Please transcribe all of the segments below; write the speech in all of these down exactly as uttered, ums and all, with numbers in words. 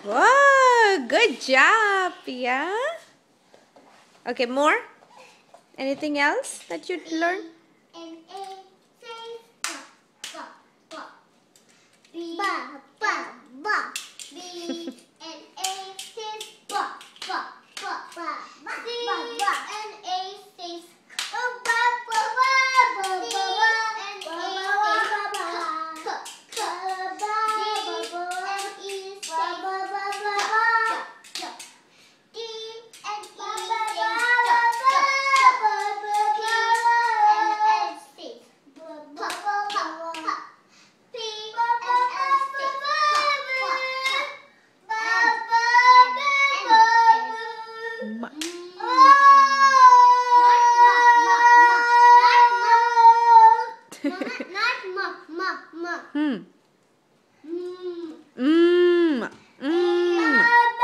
Whoa, good job, Pia. Okay, more? Anything else that you'd learn? An A says ba, ba, ba. B, ba, ba, ba. B, an A says ba, ba, ba, ba. C, an A says ba, ba, ba, ba, ba, ba. C, an A Hmm. Mmm. Mmm.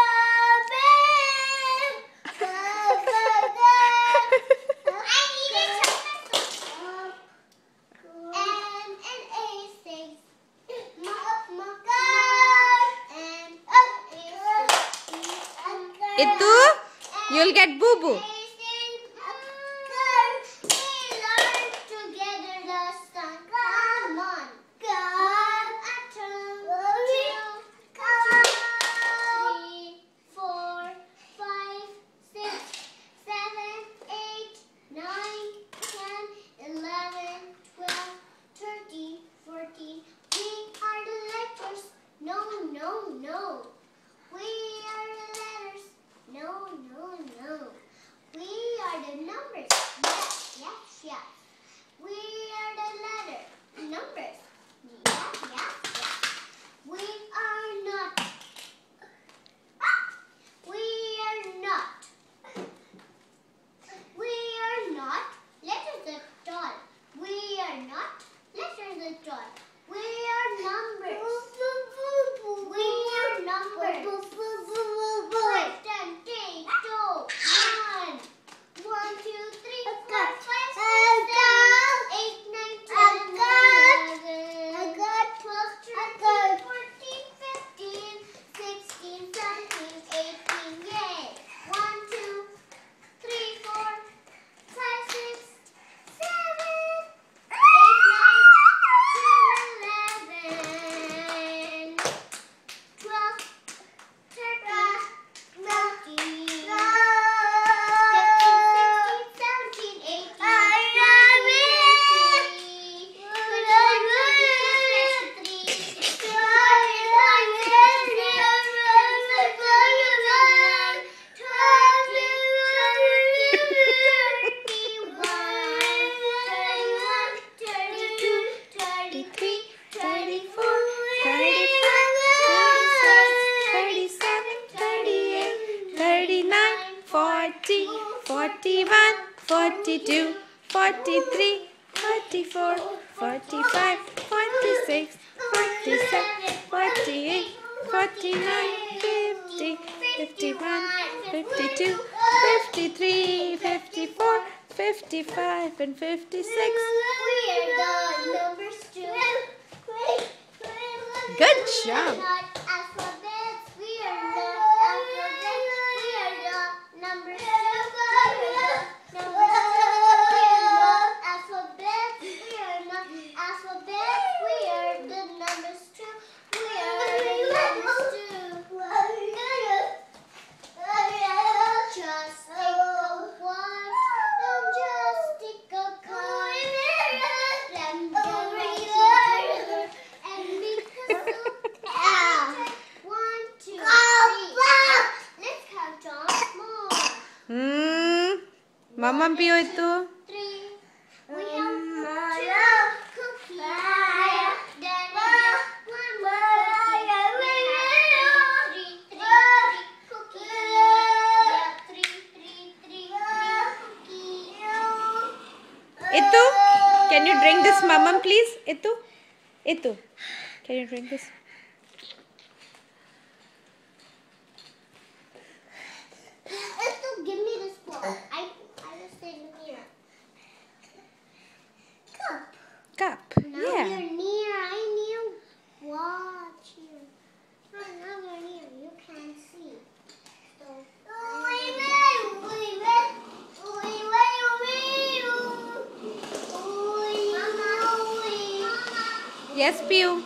Itu, you'll get boo-boo. No, no, no. We are the letters. No, no, no. We are the numbers. Yes, yes, yes. We are the letter numbers. Yes, yes, yes. We are not. We are not. We are not letters at all. We are not letters at all. We are numbers. We are numbers. Wait and take two. One. One, two, three, four, five, six, seven, eight, nine, ten, eleven, twelve, thirteen, fourteen, fifteen, sixteen, seventeen, eighteen. Yay! One, two, three, four, five, six, seven, eight, nine, ten, eleven, twelve, thirteen, fourteen, fifteen, sixteen, seventeen, eighteen, forty-one, forty-two, forty-three, forty-four, forty-five, forty-six, forty-seven, forty-eight, forty-nine, fifty, fifty-one, fifty-two, fifty-three, fifty-four, fifty-five, and fifty-six. We are the numbers too. Good We job. are not alphabets. We are not alphabets. We are the numbers too. We are the numbers too. We are not alphabets. We are not alphabets. We are the numbers too. We are the numbers too. Just take a watch and just take a card. Let the razor and make a soup. One, two, three. Let's count on more. Hmm. Mama Pio itu. Three. We have two cookies. Then we have one more cookie. We have three, three, three cookies. We have three, three, three, three cookies. Itu. Can you drink this, Mama, please? Itu. Itu. Can you drink this? Give me this ball. I, I just didn't hear. Cup. Cup. Now Yeah. you're near. I need to watch you. Oh, now you're near. You can. Yes, Piyu.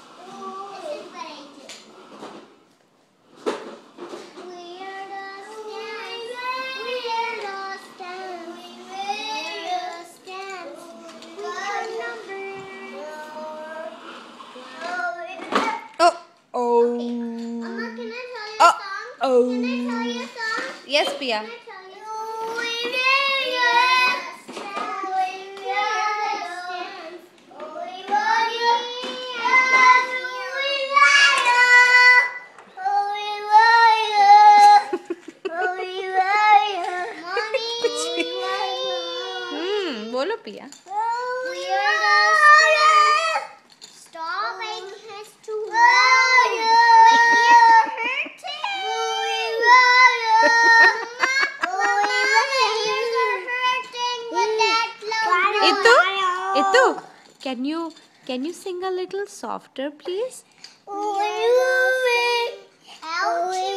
Oh, oh. Okay. Amma, can I tell you Oh, a song? oh. Can I tell you a song? Yes, Pia. Can I tell you a song? We will stand. We Hmm, बोलो पिया. Stop making his too loud. You're hurting. Mama, my ears are hurting with that loud noise. Itu, Itu, can you can you sing a little softer, please? Ouch.